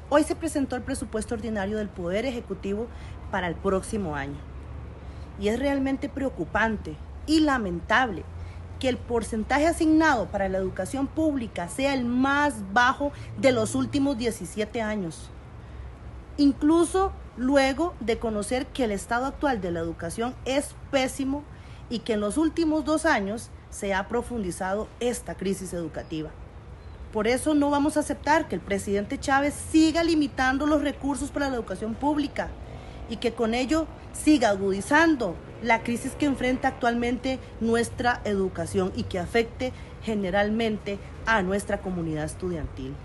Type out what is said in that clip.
Hoy se presentó el presupuesto ordinario del Poder Ejecutivo para el próximo año. Y es realmente preocupante y lamentable que el porcentaje asignado para la educación pública sea el más bajo de los últimos 17 años. Incluso luego de conocer que el estado actual de la educación es pésimo y que en los últimos 2 años se ha profundizado esta crisis educativa. Por eso no vamos a aceptar que el presidente Chávez siga limitando los recursos para la educación pública y que con ello siga agudizando la crisis que enfrenta actualmente nuestra educación y que afecte generalmente a nuestra comunidad estudiantil.